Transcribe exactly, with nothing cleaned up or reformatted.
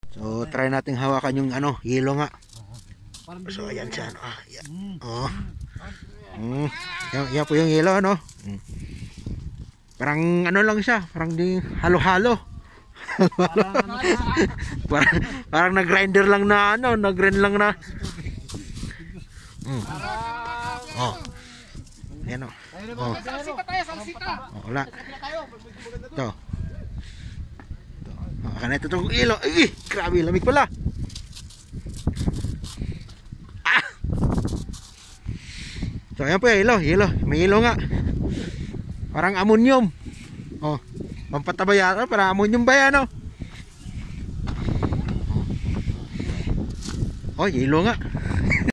So, try nating hawakan yung ano, yelo nga. So, ayan siya. Ah, yan. Oh. Mm. Yan, yan po yung yelo, ano? Mm. Parang ano lang siya, parang di halo-halo. parang, parang nag-grinder lang na ano, nag-grind lang na. Mm. Oh. Ayan o. Oh. Salsita tayo, salsita. Oh, wala. Ito. Oh, kan ito itong ilo. Ay, grabe, lamig pala. Ah! So, ayan po yung ilo. Ilo. May ilo nga. Parang ammonium. Oh, pampataba yata. Parang ammonium ba yan, oh? Oh, ilo nga.